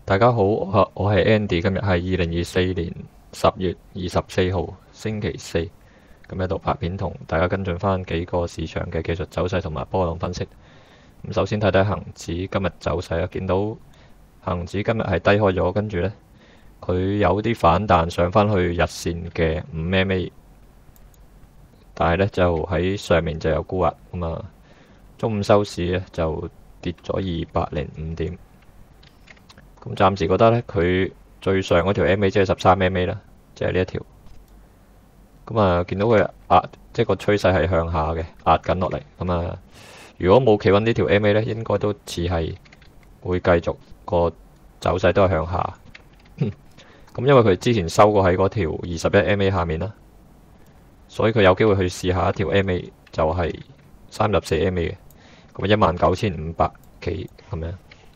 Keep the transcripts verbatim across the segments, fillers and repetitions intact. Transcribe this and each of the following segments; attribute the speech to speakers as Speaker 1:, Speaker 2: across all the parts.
Speaker 1: 大家好，我我係 Andy，今日係二零二四年十月二十四號星期四，咁喺度拍片同大家跟進翻幾個市場嘅技術走勢同埋波浪分析。咁首先睇睇恒指今日走勢啊，見到恒指今日係低開咗，跟住呢，佢有啲反彈上返去日線嘅五 M A， 但係呢就喺上面就有沽壓，咁啊中午收市呢就跌咗二百零五點。咁暫時覺得呢，佢最上嗰條 M A 即係十三 M A 啦，即係呢一條。咁啊，見到佢壓，即係個趨勢係向下嘅，壓緊落嚟。咁啊，如果冇企穩呢條 M A 呢，應該都似係會繼續個走勢都係向下。咁因為佢之前收過喺嗰條二十一 M A 下面啦，所以佢有機會去試下一條 M A， 就係三十四 M A 嘅，咁啊一萬九千五百幾咁樣。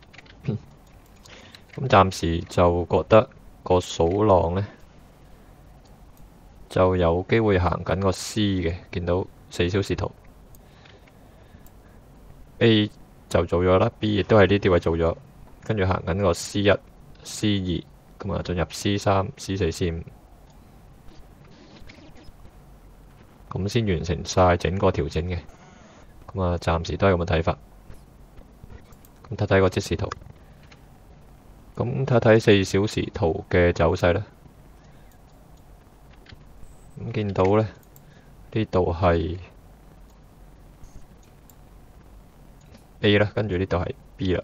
Speaker 1: 咁暫時就覺得個數浪呢就有機會行緊個 C 嘅，見到四小時圖 A 就做咗啦 ，B 亦都係呢啲位做咗，跟住行緊個 C 一、C 二，咁啊進入 C 三、C 四、C 五，咁先完成晒整個調整嘅。咁啊暫時都係咁嘅睇法。咁睇睇個即時圖。咁睇睇四小時圖嘅走勢呢，咁見到呢，呢度係 A 啦，跟住呢度係 B 啦。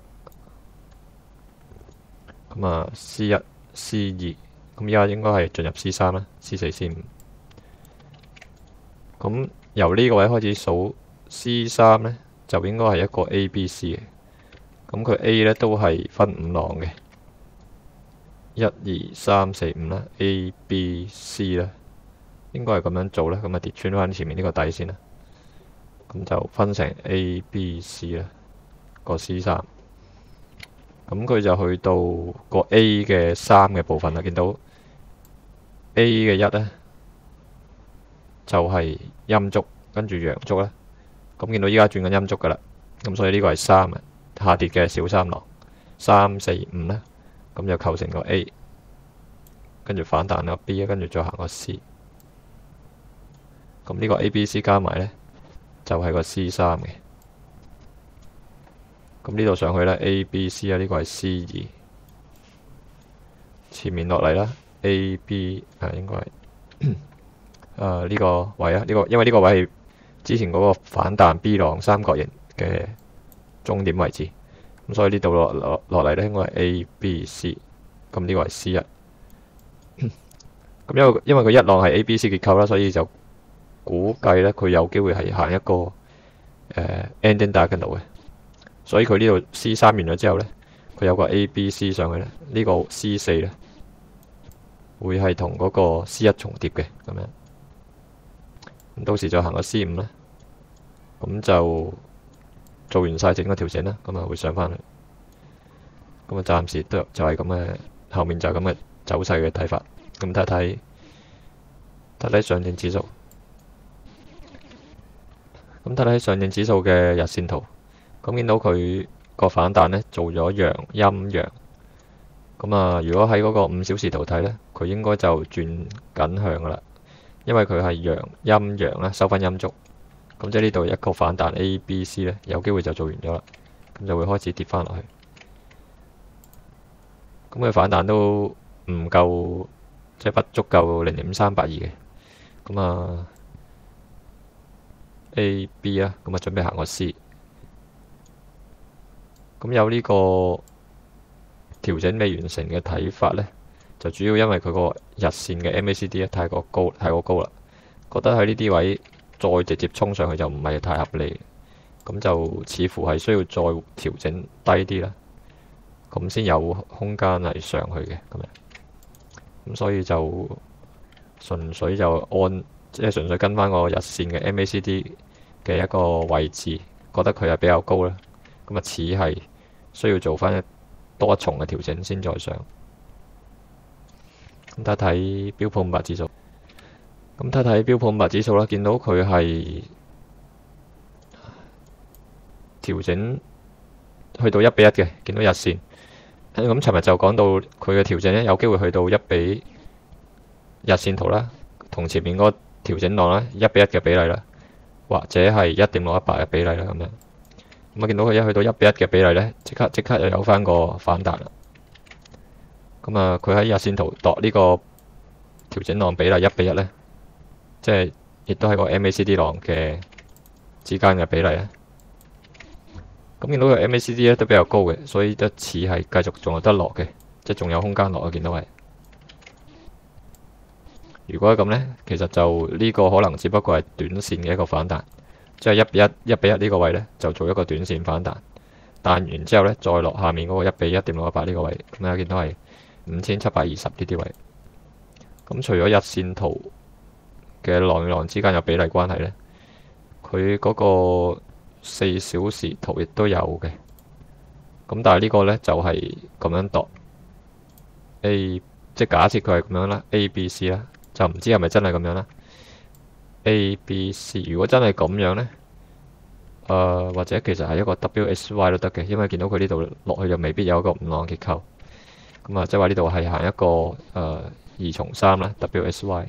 Speaker 1: 咁啊 C 一、C 二，咁依家應該係進入 C 三啦、C 四、C 五。咁由呢個位開始數 C 三呢，就應該係一個 A、B、C 嘅。咁佢 A 呢都係分五浪嘅。一二三四五啦 ，A、B、C 啦，應該係咁樣做啦。咁啊跌穿翻前面呢個底先啦，咁就分成 A、B、C 啦，個 C 三。咁佢就去到個 A 嘅三嘅部分啦。見到 A 嘅一呢，就係陰燭，跟住陽燭啦。咁見到依家轉緊陰燭噶啦，咁所以呢個係三啊，下跌嘅小三浪，三四五啦。咁就構成個 A， 跟住反彈個 B， 跟住再行個 C。咁呢個 A、B、C 加埋呢，就係個 C 三嘅。咁呢度上去呢 A、B、C 啊，呢個係 C 二。前面落嚟啦 ，A、B 啊，應該係啊呢個位啊，呢個因為呢個位係之前嗰個反彈 B 浪三角形嘅終點位置。咁所以呢度落落落嚟咧，應該係 A、B、C， 咁呢個係 C 一。咁因為因為佢一浪係 A、B、C 結構啦，所以就估計咧佢有機會係行一個誒、呃、ending diagonal 嘅。所以佢呢度 C 三完咗之後咧，佢有個 A、B、C 上去咧，呢、這個 C 四咧會係同嗰個 C 一重疊嘅咁樣。咁到時再行個 C 五咧，咁就做完晒整個調整啦，咁啊會上返去，咁啊暫時都就係咁嘅，後面就係咁嘅走勢嘅睇法。咁睇睇睇睇上證指數，咁睇睇上證指數嘅日線圖，咁見到佢個反彈呢做咗陽陰陽，咁啊如果喺嗰個五小時圖睇呢，佢應該就轉緊向噶啦，因為佢係陽陰陽啦，收翻陰燭。咁即係呢度一個反彈 A、B、C 呢，有機會就做完咗啦，咁就會開始跌翻落去。咁佢反彈都唔夠，即係不足夠零點五三八二嘅。咁啊 A、B 啦，咁啊準備行個 C。咁有呢個調整未完成嘅睇法呢，就主要因為佢個日線嘅 M A C D 咧太過高，太過高啦，覺得喺呢啲位再直接衝上去就唔係太合理，咁就似乎係需要再調整低啲啦，咁先有空間係上去嘅咁樣。咁所以就純粹就按即係純粹跟翻個日線嘅 M A C D 嘅一個位置，覺得佢係比較高啦，咁啊似係需要做翻多一重嘅調整先再上。咁睇睇標普五百指數。咁睇睇標普五百指數啦，見到佢係調整去到一比一嘅，見到日線咁尋日就講到佢嘅調整咧，有機會去到一比日線圖啦，同前面嗰個調整浪啦，一比一嘅比例啦，或者係一點六一八嘅比例啦咁樣。咁啊，見到佢一去到一比一嘅比例呢，即刻即刻又有翻個反彈啦。咁啊，佢喺日線圖度呢個調整浪比例一比一呢，即係亦都係個 M A C D 浪嘅之間嘅比例咧。咁見到個 M A C D 咧都比較高嘅，所以都似係繼續仲有得落嘅，即係仲有空間落啊！見到係。如果係咁呢，其實就呢個可能只不過係短線嘅一個反彈，即係一比一、一比一呢個位呢，就做一個短線反彈，彈完之後呢，再落下面嗰個一比一點六一八呢個位，咁啊見到係五千七百二十呢啲位。咁除咗日線圖嘅浪與浪之間有比例關係呢，佢嗰個四小時圖亦都有嘅。咁但係呢個呢，就係咁樣度 A， 即係假設佢係咁樣啦 ，A、B、C 啦。就唔知係咪真係咁樣啦。A、B、C 如果真係咁樣呢，誒、呃、或者其實係一個 W S Y 都得嘅，因為見到佢呢度落去就未必有一個五浪結構。咁啊，即係話呢度係行一個誒、呃、二重三啦 ，W S Y。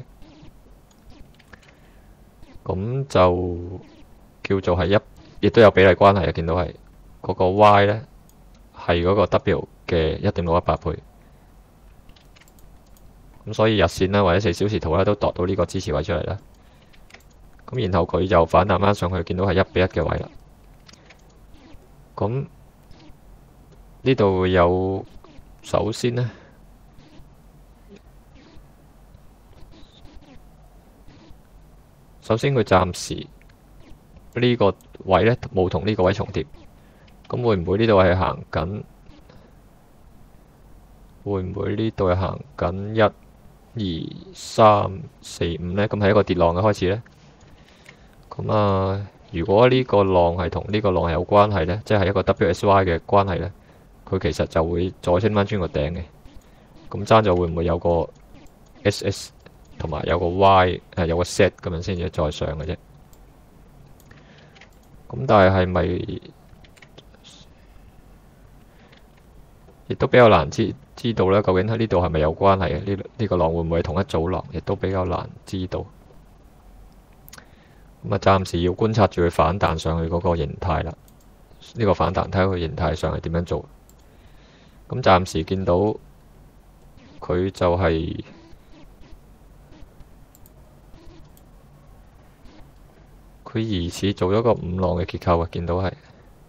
Speaker 1: 咁就叫做係一，亦都有比例關係啊。見到係嗰個 Y 呢，係嗰個 W 嘅一點六一八倍。咁所以日線啦，或者四小時圖咧都度到呢個支持位出嚟啦。咁然後佢就反彈翻上去，見到係一比一嘅位啦。咁呢度有首先呢，首先佢暫時呢個位呢冇同呢個位重疊。咁會唔會呢度係行緊？會唔會呢度係行緊一？二三四五呢，咁係一個跌浪嘅開始呢。咁啊，如果呢個浪係同呢個浪係有關係呢，即係一個 W S Y 嘅關係呢，佢其實就會再升翻穿個頂嘅。咁爭咗會唔會有個 S S 同埋有個 Y 誒有個 set 咁樣先至再上嘅啫。咁但係係咪亦都比較難知知道咧？究竟喺呢度係咪有關係嘅？呢呢個浪會唔會係同一組浪？亦都比較難知道。咁啊，暫時要觀察住佢反彈上去嗰個形態啦。呢個反彈睇下佢形態上係點樣做。咁暫時見到佢就係佢疑似做咗個五浪嘅結構啊！見到係。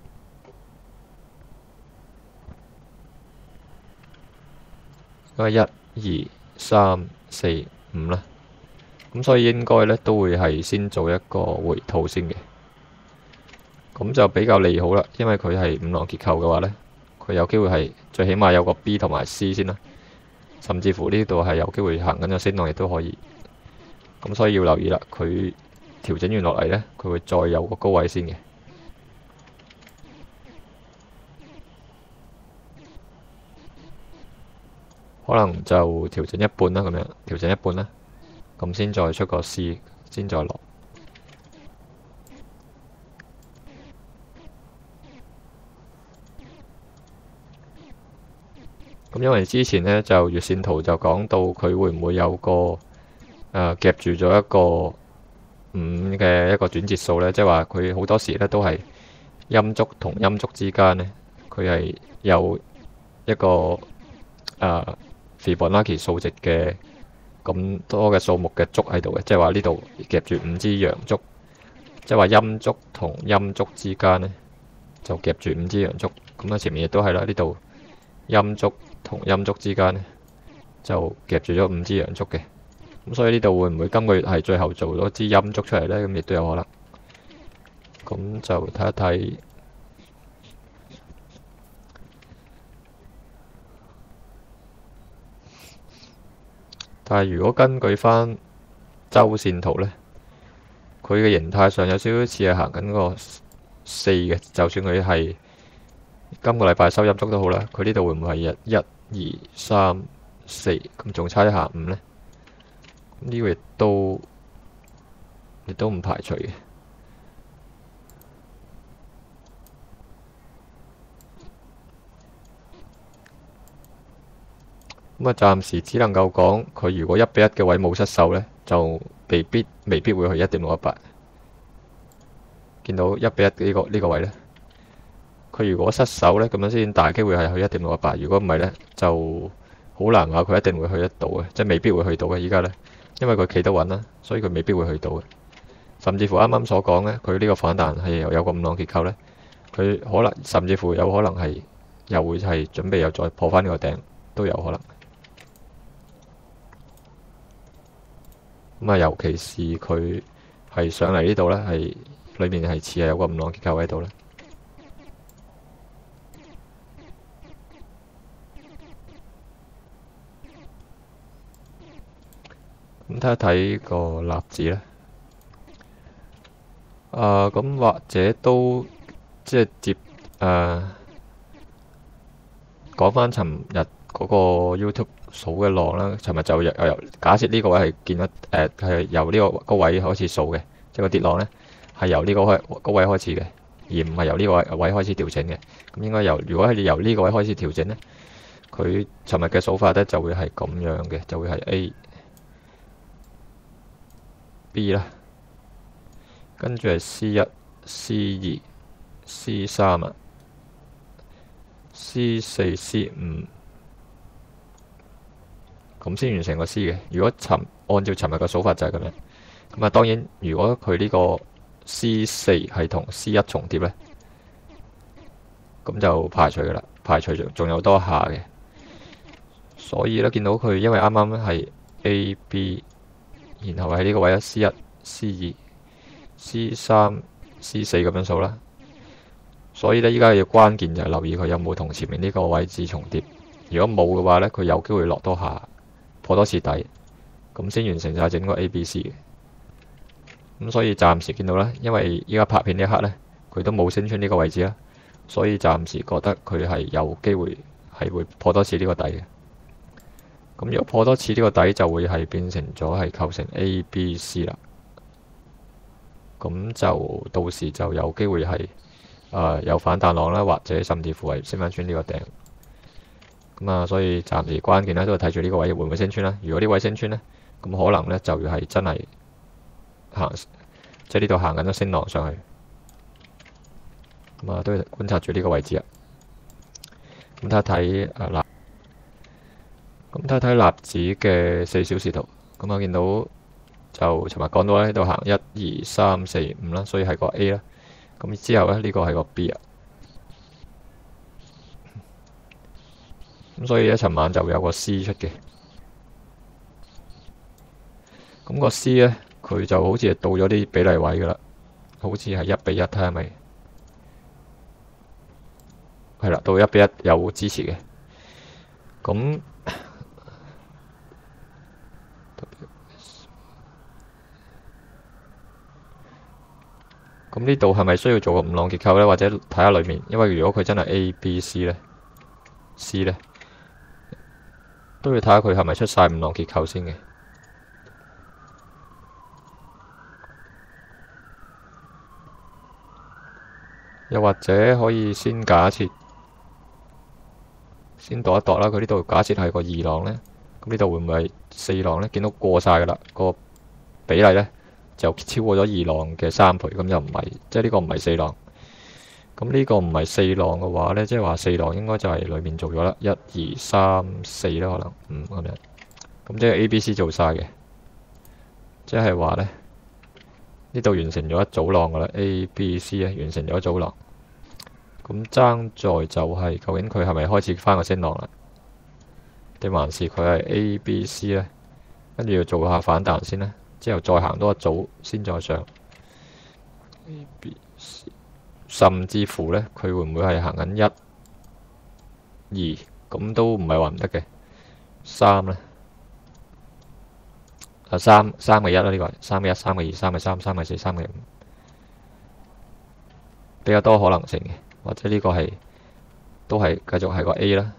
Speaker 1: 咁係一、二、三、四、五啦，咁所以應該咧都會係先做一個回吐先嘅，咁就比較利好啦。因為佢係五浪結構嘅話咧，佢有機會係最起碼有個 B 同埋 C 先啦，甚至乎呢度係有機會行緊個升浪亦都可以。咁所以要留意啦，佢調整完落嚟咧，佢會再有個高位先嘅。可能就調整一半啦，咁樣調整一半啦，咁先再出個 C， 先再落。咁因為之前呢，就月線圖就講到佢會唔會有個誒、呃、夾住咗一個五嘅一個轉折數呢？即係話佢好多時呢都係陰燭同陰燭之間呢，佢係有一個誒。呃Fibonacci 數值嘅咁多嘅數目嘅燭喺度嘅，即係話呢度夾住五支陽燭，即係話陰燭同陰燭之間呢，就夾住五支陽燭。咁啊前面亦都係啦，呢度陰燭同陰燭之間呢，就夾住咗五支陽燭嘅。咁所以呢度會唔會今個月係最後做咗支陰燭出嚟呢？咁亦都有可能。咁就睇一睇。但係如果根據翻周線圖呢，佢嘅形態上有少少似係行緊個四嘅，就算佢係今個禮拜收陰燭都好啦，佢呢度會唔會係一、二、三、四咁，仲差一下五呢？呢個亦都亦都唔排除嘅。 咁啊，暫時只能夠講佢如果一比一嘅位冇失手呢，就未必未必會去一點六一八。見到一比一呢個呢個位呢，佢如果失手呢，咁樣先大機會係去一點六一八。如果唔係呢，就好難話佢一定會去得到嘅，即係未必會去到嘅。依家呢，因為佢企得穩啦，所以佢未必會去到嘅。甚至乎啱啱所講呢，佢呢個反彈係有有個五浪結構呢，佢可能甚至乎有可能係又會係準備又再破翻呢個頂，都有可能。咁啊，尤其是佢係上嚟呢度呢，係裏面係似係有個五浪結構喺度呢。咁睇一睇個納指呢，啊咁或者都即係接誒講翻尋日嗰個 YouTube 數嘅浪啦。尋日就由由假設呢個位係見得誒係由呢個高位開始數嘅，即係個跌浪呢係由呢個開高位開始嘅，而唔係由呢個位位開始調整嘅。咁應該由如果係由呢個位開始調整呢，佢尋日嘅數法呢就會係咁樣嘅，就會係 A B 啦，跟住係 C 一、C 二、C 三啊、C 四、C 五，咁先完成個 C 嘅。如果尋按照尋日嘅數法就係咁樣。咁啊，當然如果佢呢個 C 四係同 C 一重疊呢，咁就排除噶啦，排除仲有多下嘅。所以呢，見到佢因為啱啱係 A、B。然後喺呢個位 C 一、C 二、C 三、C 四咁樣數啦，所以呢，依家要關鍵就係留意佢有冇同前面呢個位置重疊。如果冇嘅話呢，佢有機會落多下，破多次底，咁先完成晒整個 A、B、C 嘅。咁所以暫時見到啦，因為依家拍片呢一刻呢，佢都冇升穿呢個位置啦，所以暫時覺得佢係有機會係會破多次呢個底嘅。咁如果破多次呢個底，就會係變成咗係構成 A、B、C 啦。咁就到時就有機會係誒、呃、有反彈浪啦，或者甚至乎係升翻穿呢個頂。咁啊，所以暫時關鍵咧都係睇住呢個位會唔會升穿啦。如果呢位升穿呢，咁可能呢就要係真係行，即係呢度行緊咗升浪上去。咁啊，都要觀察住呢個位置啊。咁睇一睇誒嗱。咁睇睇納指嘅四小時圖，咁我見到就尋日講到喺度行一二三四五啦，所以係個 A 啦。咁之後咧呢、呢個係個 B 啊。咁所以一尋晚就會有個 C 出嘅。咁個 C 呢，佢就好似係到咗啲比例位噶啦，好似係一比一，睇下咪係啦，到一比一有支持嘅。咁咁呢度係咪需要做個五浪結構呢？或者睇下裏面，因為如果佢真係 A、B、C 呢 C 呢，都要睇下佢係咪出晒五浪結構先嘅。又或者可以先假設，先度一度啦。佢呢度假設係個二浪呢，咁呢度會唔會係四浪呢？見到過晒噶啦，個比例呢就超過咗二浪嘅三倍，咁就唔係，即係呢個唔係四浪。咁呢個唔係四浪嘅話呢，即係話四浪應該就係裏面做咗啦，一二三四啦，可能五咁樣。咁即係 A、B、C 做晒嘅，即係話呢，呢度完成咗一組浪噶啦 ，A、B、C 啊，完成咗一組浪。咁爭在就係究竟佢係咪開始翻個升浪啦，定還是佢係 A、B、C 呢？跟住要做下反彈先呢，之後再行多一組先再上 A、B、C， 甚至乎呢，佢會唔會係行緊一、二？咁都唔係話唔得嘅。三呢？啊三三個一啦，呢個係三個一、三個二、三個三、三個四、三個五，比較多可能性嘅。或者呢個係都係繼續係個 A 啦，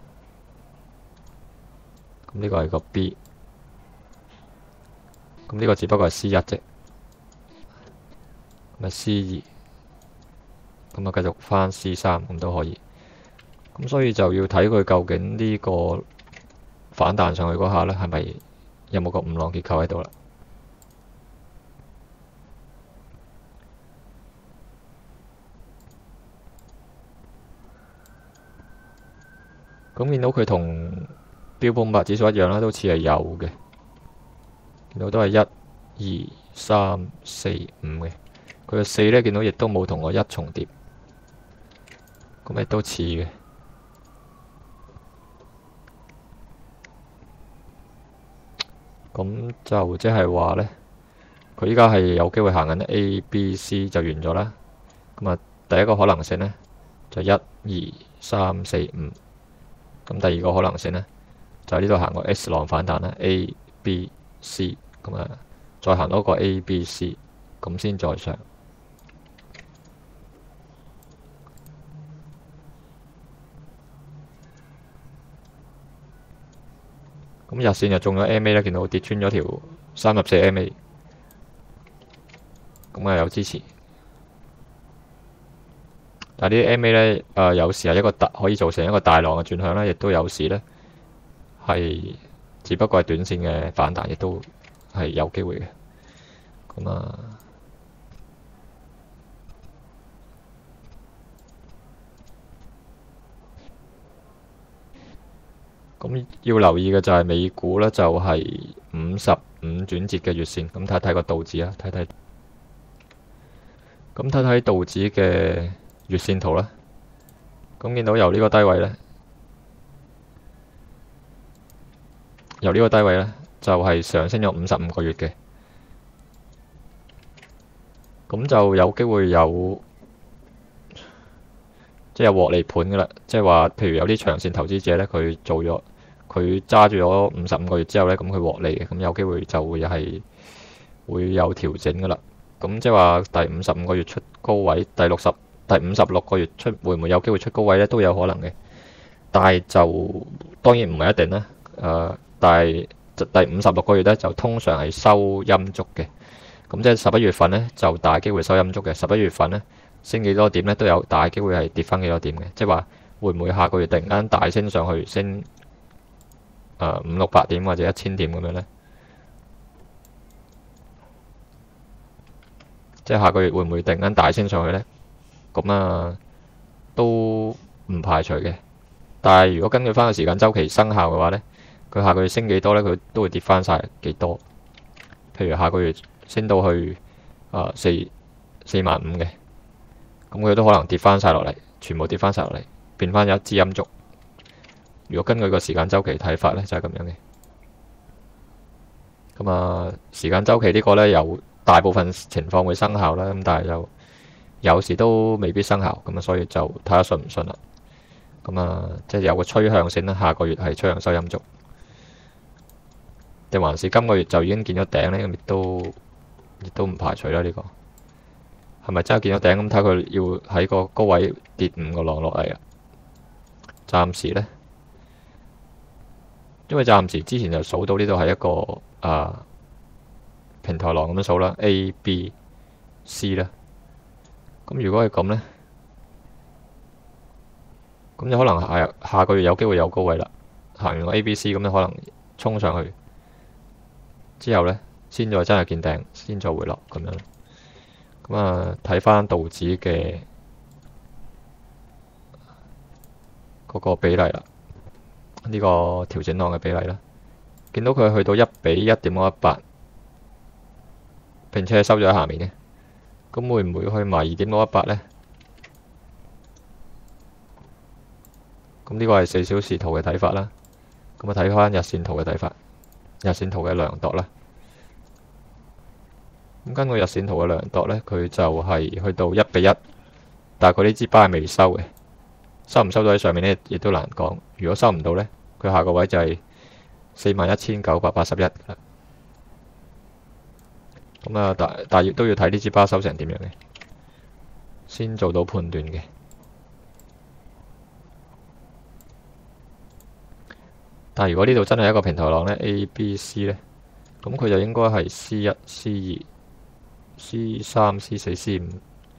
Speaker 1: 咁呢個係個 B， 咁呢個只不過係 C 一啫，咁啊 C 二，咁啊繼續翻 C 三咁都可以，咁所以就要睇佢究竟呢個反彈上去嗰下咧，係咪有冇個五浪結構喺度啦？咁見到佢同標普五百指數一樣啦，都似係有嘅。見到都係一、二、三、四、五嘅。佢嘅四咧，見到亦都冇同個一重疊，咁亦都似嘅。咁就即係話呢，佢依家係有機會行緊 A、B、C 就完咗啦。咁啊，第一個可能性呢，就一、二、三、四、五。咁第二個可能性呢，就呢度行個 S 浪反彈啦 ，A、B、C。咁啊，再行多個 A、B、C， 咁先再上。咁日線就中咗 M A 咧，見到跌穿咗條三十四 M A， 咁啊有支持。但係呢啲 M A 咧，誒、呃、有時係一個大可以造成一個大浪嘅轉向啦，亦都有時咧係只不過係短線嘅反彈，亦都係有機會嘅。咁啊，咁要留意嘅就係美股咧，就係五十五轉折嘅月線。咁睇睇個道指啊，睇睇。咁睇睇道指嘅月線圖啦。咁見到由呢個低位咧，由呢個低位咧，就係上升咗五十五個月嘅。咁就有機會有即係有獲利盤噶啦，即係話，譬如有啲長線投資者咧，佢做咗佢揸住咗五十五個月之後咧，咁佢獲利嘅，咁有機會就會係會有調整噶啦。咁即係話第五十五個月出高位，第六十第五十六個月出會唔會有機會出高位咧？都有可能嘅，但係就當然唔係一定啦。誒、呃，但係第五十六個月咧就通常係收陰燭嘅。咁即係十一月份呢，就大機會收陰燭嘅，十一月份呢，升幾多點呢，都有大機會係跌翻幾多點嘅，即係話會唔會下個月突然間大升上去，升誒五六百點或者一千點咁樣呢？即係下個月會唔會突然間大升上去呢？咁啊都唔排除嘅，但係如果根據翻個時間週期生效嘅話呢，佢下個月升幾多呢？佢都會跌翻晒幾多。譬如下個月升到去啊四四萬五嘅，咁佢都可能跌翻晒落嚟，全部跌翻晒落嚟，變翻有一支陰燭。如果根據個時間週期睇法呢，就係咁樣嘅。咁啊，時間週期呢個呢，有大部分情況會生效啦，咁但係有有時都未必生效，咁啊，所以就睇下信唔信啦。咁啊，即係有個趨向性啦，下個月係趨向收陰燭，定還是今個月就已經見咗頂呢？咁亦都亦都唔排除啦。呢個係咪真係見咗頂？咁睇佢要喺個高位跌五個浪落嚟啊！暫時呢，因為暫時之前就數到呢度係一個啊平台浪咁樣數啦 ，A、B、C 啦。咁如果係咁呢，咁就可能下下個月有機會有高位啦。行完個 A、B、C 咁樣可能衝上去之後呢，先再真係見頂，先再回落咁樣。咁啊，睇翻道指嘅嗰個比例啦，呢個調整浪嘅比例啦，見到佢去到一比一點一八，並且收咗喺下面嘅。咁會唔會去埋二點六一八呢？咁呢個係四小時圖嘅睇法啦。咁啊，睇翻日線圖嘅睇法，日線圖嘅量度啦。咁根據日線圖嘅量度呢，佢就係去到一比一，但係佢呢支巴係未收嘅，收唔收到喺上面呢，亦都難講。如果收唔到呢，佢下個位就係四萬一千九百八十一啦。咁啊，但但亦都要睇呢支巴收成點樣嘅，先做到判斷嘅。但係如果呢度真係一個平台浪呢 A、B、C 呢，咁佢就應該係 C 一、C 二、C 三、C 四、C 五，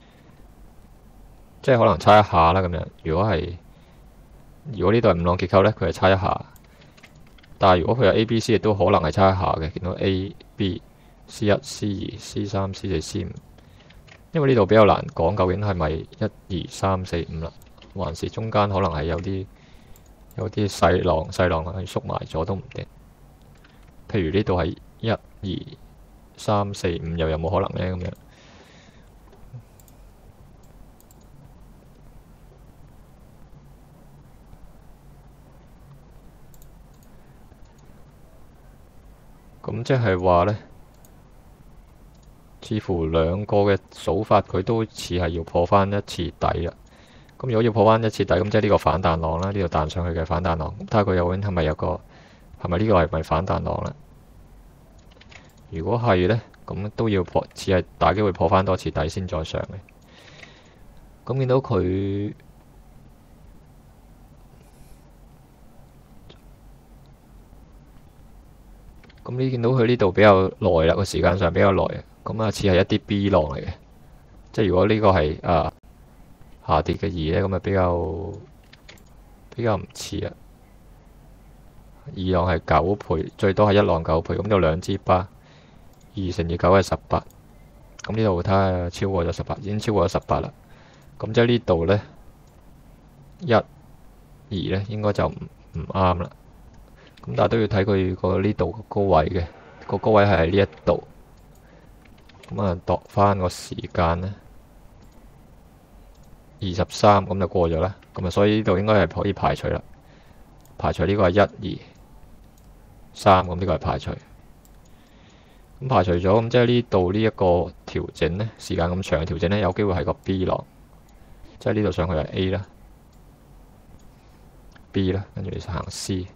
Speaker 1: 即係可能差一下啦咁樣。如果係如果呢度係五浪結構呢，佢係差一下。 但係如果佢有 A、B、C 亦都可能係差一下嘅，見到 A、B、C 一、C 二、C 三、C 四、C 五，因為呢度比較難講究竟係咪一二三四五啦，還是中間可能係有啲有啲細浪細浪係縮埋咗都唔定。譬如呢度係一二三四五，又有冇可能呢？咁樣？咁即係話呢，似乎兩個嘅數法佢都似係要破翻一次底啦。咁如果要破翻一次底，咁即係呢個反彈浪啦，呢度彈上去嘅反彈浪。咁睇下佢究竟係咪有個係咪呢個係咪反彈浪啦？如果係呢，咁都要破，似係大機會破翻多次底先再上嘅。咁見到佢。咁你見到佢呢度比較耐啦，個時間上比較耐，咁啊似係一啲 B 浪嚟嘅，即係如果呢個係啊下跌嘅二呢，咁啊比較比較唔似啊。二浪係九倍，最多係一浪九倍，咁有兩支巴，二乘以九係十八，咁呢度睇下超過咗十八，已經超過咗十八啦。咁即係呢度呢，一二呢應該就唔唔啱啦。咁但係都要睇佢個呢度個高位嘅，個高位係喺呢一度。咁啊，度翻個時間呢，二十三，咁就過咗啦。咁啊，所以呢度應該係可以排除啦。排除呢個係一二三，咁呢個係排除。咁排除咗，咁即係呢度呢一個調整呢，時間咁長嘅調整呢，有機會係個 B 浪，即係呢度上去係 A 啦，B 啦，跟住你行 C。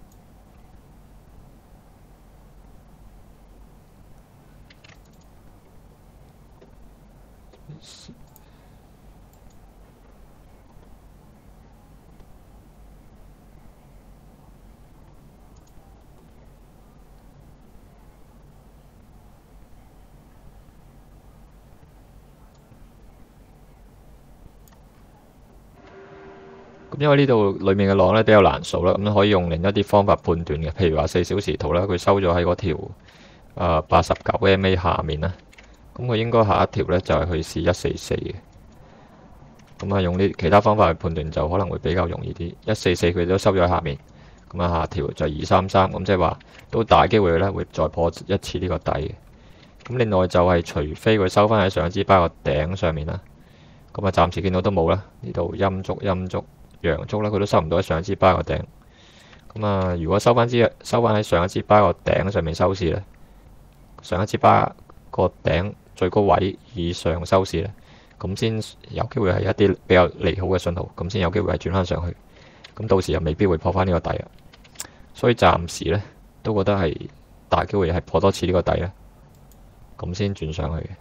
Speaker 1: 咁因為呢度裡面嘅浪咧比較難數啦，咁可以用另一啲方法判斷嘅，譬如話四小時圖啦，佢收咗喺嗰條誒八十九 M A 下面啦，咁佢應該下一條咧就係去試一四四嘅。咁啊，用呢其他方法去判斷就可能會比較容易啲。一四四佢都收咗喺下面，咁啊下條就二三三，咁即係話都大機會咧會再破一次呢個底嘅。咁另外就係除非佢收翻喺上一支巴個頂上面啦，咁啊暫時見到都冇啦。呢度陰燭陰燭陽燭啦，佢都收唔到喺上一支巴個頂。咁啊，如果收翻支收翻喺上一支巴個頂上面收市咧，上一支巴個頂最高位以上收市咧，咁先有機會係一啲比較利好嘅信號，咁先有機會係轉翻上去。咁到時又未必會破翻呢個底啊。所以暫時咧都覺得係大機會係破多次呢個底咧，咁先轉上去嘅。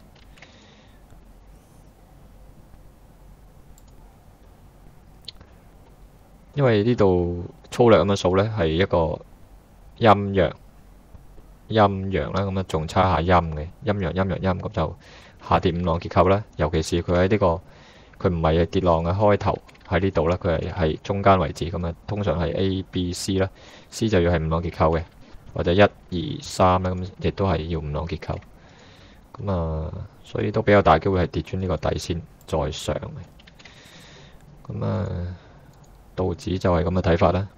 Speaker 1: 因為呢度粗略咁樣數呢，係一個陰陽陰陽啦，咁樣仲差下陰嘅陰陽陰陽陰，咁就下跌五浪結構啦。尤其是佢喺呢個佢唔係跌浪嘅開頭喺呢度啦，佢係係中間位置咁啊。通常係 A、B、C 啦，C 就要係五浪結構嘅，或者一二三啦，咁亦都係要五浪結構。咁啊，所以都比較大機會係跌穿呢個底先再上嘅。咁啊。道指就係咁嘅睇法啦。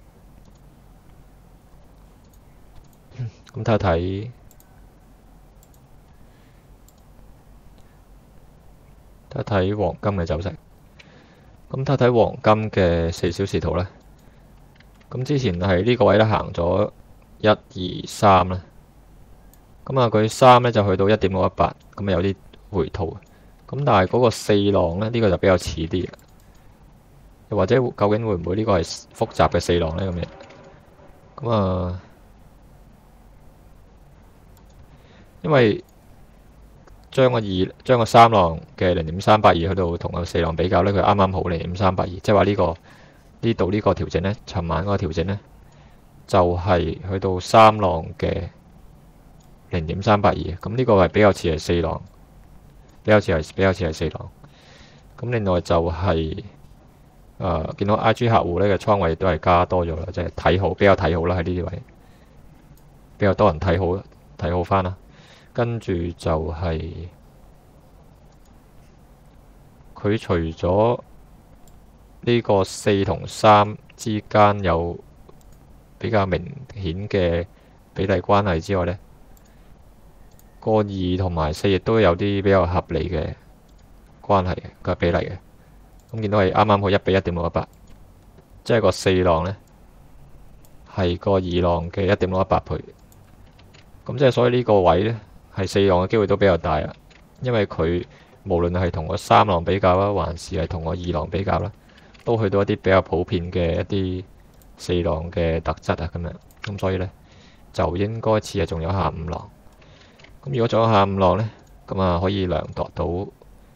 Speaker 1: 咁睇一睇，睇一睇黃金嘅走勢。咁睇一睇黃金嘅四小時圖咧。咁之前係呢個位咧行咗一二三啦。咁啊，佢三咧就去到一點六一八，咁啊有啲回吐。咁但係嗰個四浪咧，呢、呢個就比較似啲。或者究竟會唔會呢個係複雜嘅四浪呢？咁樣咁啊，因為將個二將個三浪嘅零點三八二去到同個四浪比較呢，佢啱啱好零點三八二，即係話呢個呢度呢個調整呢，尋晚嗰個調整呢，就係、是、去到三浪嘅零點三八二，咁呢個係比較似係四浪，比較似係比較似係四浪。咁另外就係、是。 誒見到 I G 客戶呢嘅倉位都係加多咗啦，即係睇好比較睇好啦，喺呢啲位比較多人睇好睇好翻啦。跟住就係佢除咗呢個四同三之間有比較明顯嘅比例關係之外呢，個二同埋四亦都有啲比較合理嘅關係嘅比例嘅。咁見到係啱啱好一比一點六一八，即係個四浪呢係個二浪嘅一點六一八倍。咁即係所以呢個位呢，係四浪嘅機會都比較大啊，因為佢無論係同個三浪比較啦，還是係同個二浪比較啦，都去到一啲比較普遍嘅一啲四浪嘅特質啊咁樣。咁所以呢，就應該似係仲有下五浪。咁如果仲有下五浪呢，咁啊可以量度到。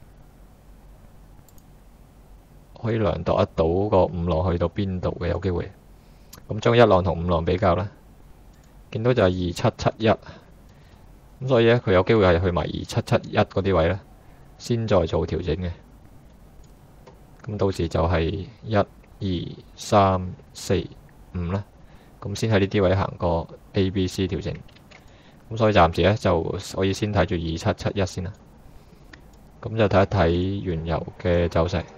Speaker 1: 可以量度得到個五浪去到邊度嘅，有機會。咁將一浪同五浪比較啦，見到就係二七七一，咁所以呢，佢有機會係去埋二七七一嗰啲位呢，先再做調整嘅。咁到時就係一二三四五啦，咁先喺呢啲位行個 A B C 調整。咁所以暫時呢，就可以先睇住二七七一先啦。咁就睇一睇原油嘅走勢。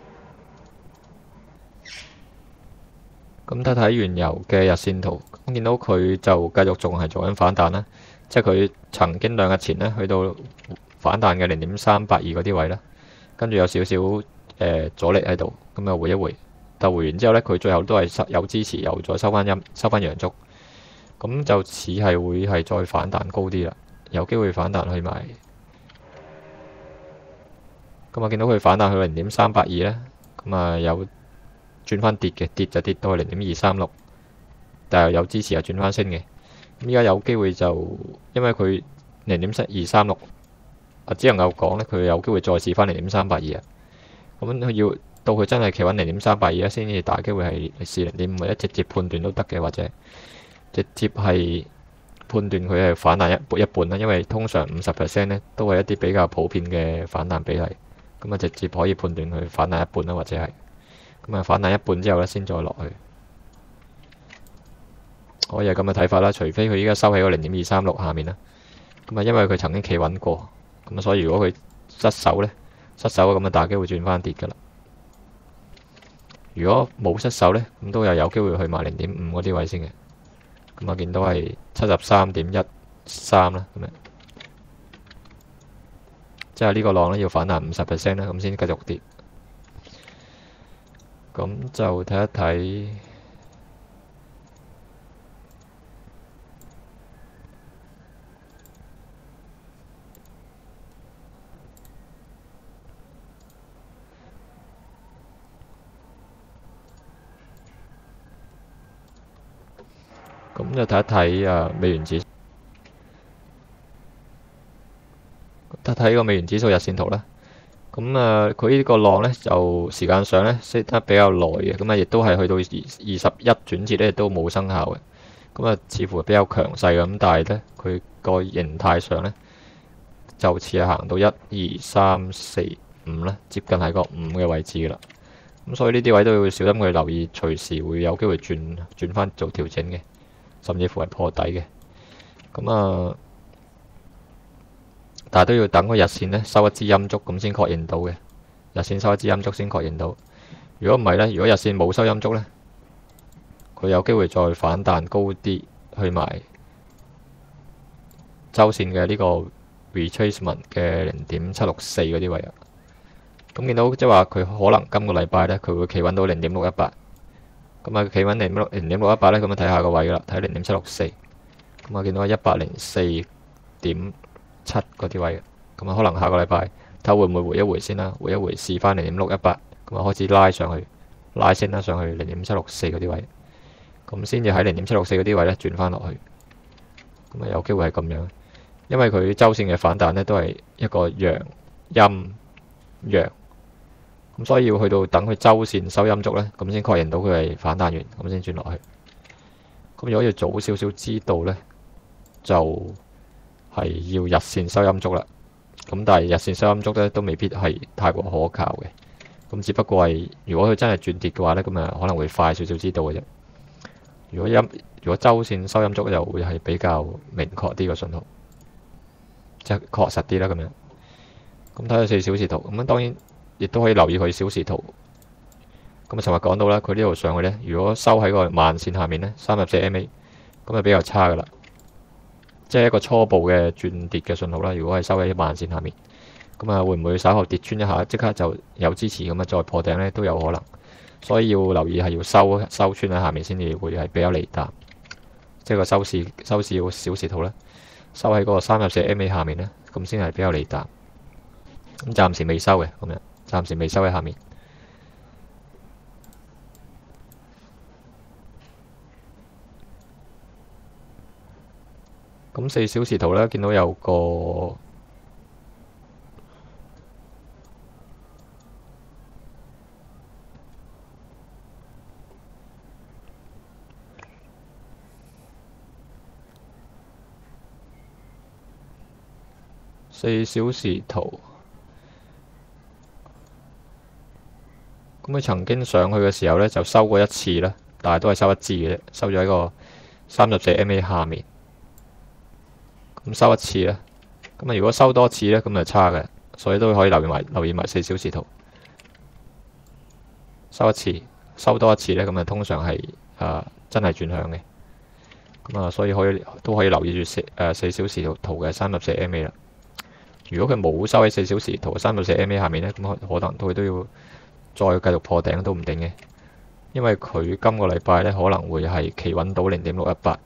Speaker 1: 咁睇睇原油嘅日線圖，咁見到佢就繼續仲係做緊反彈啦，即係佢曾經兩日前呢去到反彈嘅零點三八二嗰啲位啦，跟住有少少誒、呃、阻力喺度，咁又回一回，但回完之後呢，佢最後都係有支持，又再收翻陰，收翻陽燭，咁就似係會係再反彈高啲啦，有機會反彈去埋。咁啊，見到佢反彈去零點三八二呢，咁啊有。轉翻跌嘅，跌就跌到去零點二三六，但係有支持又轉翻升嘅。咁依家有機會就因為佢零點二三六，啊只能夠講呢，佢有機會再試翻零點三八二啊。咁佢要到佢真係企穩零點三八二咧，先至大機會係試零點五，或者直接判斷都得嘅，或者直接係判斷佢係反彈一半一半啦。因為通常五十 percent 呢都係一啲比較普遍嘅反彈比例，咁啊直接可以判斷佢反彈一半啦，或者係。咁啊，反彈一半之後咧，先再落去，可以係咁嘅睇法啦。除非佢依家收喺個零點二三六下面啦，咁啊，因為佢曾經企穩過，咁啊，所以如果佢失手咧，失手咁啊，大機會轉翻跌噶啦。如果冇失手咧，咁都有有機會去埋零點五嗰啲位先嘅。咁啊，見到係七十三點一三啦，咁樣，即係呢個浪咧要反彈五十 percent 啦，咁先繼續跌。咁就睇一睇，咁就睇一睇啊美元指數，睇睇個美元指數日線圖啦。咁啊，佢呢個浪呢，就時間上呢，升得比較耐嘅，咁啊亦都係去到二二十一轉折呢，都冇生效嘅，咁啊似乎比較強勢咁，但係呢，佢個形態上呢，就似係行到一二三四五啦，接近係個五嘅位置噶啦，咁所以呢啲位都要小心去留意，隨時會有機會轉轉翻做調整嘅，甚至乎係破底嘅，咁啊。但係都要等個日線呢收一支陰燭咁先確認到嘅，日線收一支陰燭先確認到。如果唔係呢，如果日線冇收陰燭呢，佢有機會再反彈高啲去埋周線嘅呢個 retracement 嘅零點七六四嗰啲位啊。咁見到即係話佢可能今個禮拜呢，佢會企穩到零點六一八。咁啊企穩零六零點六一八呢，咁啊睇下個位啦，睇零點七六四。咁啊見到一百零四點七嗰啲位，咁啊可能下個禮拜睇會唔會回一回先啦，回一回試翻零點六一八，咁啊開始拉上去，拉升啦上去零點七六四嗰啲位，咁先至喺零點七六四嗰啲位咧轉翻落去，咁啊有機會係咁樣，因為佢周線嘅反彈呢都係一個陽陰陽，咁所以要去到等佢周線收陰燭呢，咁先確認到佢係反彈完，咁先轉落去。咁如果要早少少知道呢，就係要日線收陰燭啦，咁但係日線收陰燭咧都未必係太過可靠嘅， 咁只不過係如果佢真係轉跌嘅話呢，咁啊可能會快少少知道嘅啫。如果陰如果周線收陰燭，就會係比較明確啲個信號，即係確實啲啦咁樣。咁睇下四小時圖，咁當然亦都可以留意佢小時圖。咁啊，尋日講到啦，佢呢度上去呢，如果收喺個慢線下面呢，三十四 M A， 咁就比較差噶啦，即係一個初步嘅轉跌嘅信號啦。如果係收喺慢線下面，咁啊會唔會稍後跌穿一下，即刻就有支持咁啊再破頂呢都有可能。所以要留意係要收收穿喺下面先至會係比較利淡，即係個收市收市要小時圖呢，收喺嗰個三十四 M A 下面呢，咁先係比較利淡。咁暫時未收嘅，咁樣暫時未收喺下面。咁四小時圖呢，見到有個四小時圖，咁佢曾經上去嘅時候呢，就收過一次啦，但係都係收一支嘅啫，收咗喺個三十四 M A 下面。咁收一次咧，咁啊如果收多次呢，咁就差嘅，所以都可以留意埋留意埋四小時圖。收一次，收多一次呢，咁啊通常係啊真係轉向嘅。咁啊，所以可以都可以留意住四誒四小時圖嘅三十四 M A 啦。如果佢冇收喺四小時圖三十四 M A 下面呢，咁可能佢都要再繼續破頂都唔定嘅，因為佢今個禮拜呢可能會係企穩到零點六一八。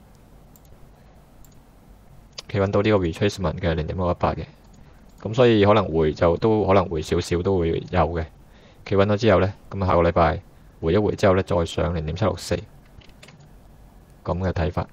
Speaker 1: 企穩到呢個 retracement 嘅零點六一八嘅，咁所以可能回就都可能回少少都會有嘅。企穩咗之後呢，咁下個禮拜回一回之後呢，再上零點七六四，咁嘅睇法。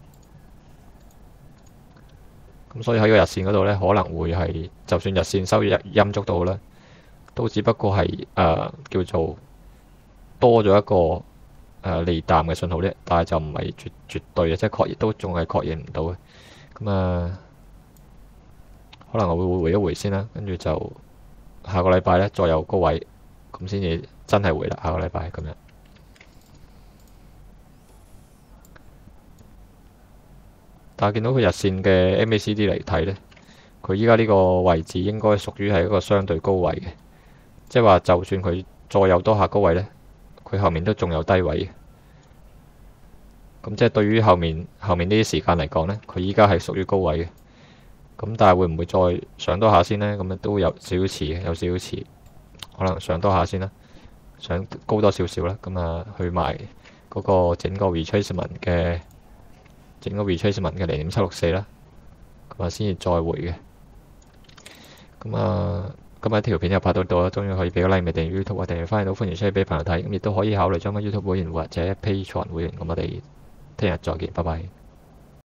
Speaker 1: 咁所以喺個日線嗰度呢，可能會係就算日線收陰陰燭到啦，都只不過係誒、呃、叫做多咗一個誒、呃、利淡嘅信號啫，但係就唔係絕絕對嘅，即係確認都仲係確認唔到嘅。咁啊，可能我會回一回先啦，跟住就下個禮拜呢，再有高位，咁先至真係回啦。下個禮拜咁樣，但係見到佢日線嘅 M A C D 嚟睇呢，佢依家呢個位置應該屬於係一個相對高位嘅，即係話就算佢再有多下高位呢，佢後面都仲有低位嘅。咁即係對於後面後面呢啲時間嚟講呢，佢依家係屬於高位嘅。咁但係會唔會再上多下先呢？咁樣都有少少遲嘅，有少少遲，可能上多下先啦，上高多少少啦。咁啊，去埋嗰個整個 retracement 嘅整個 retracement 嘅零點七六四啦。咁啊，先至再回嘅。咁啊，今日條片又拍到到啦，終於可以俾個 like 咪訂閱 YouTube 或訂閱翻到，歡迎 share 俾朋友睇。咁亦都可以考慮將個 YouTube 會員或者 Patreon 會員。咁我哋聽日再見，拜拜。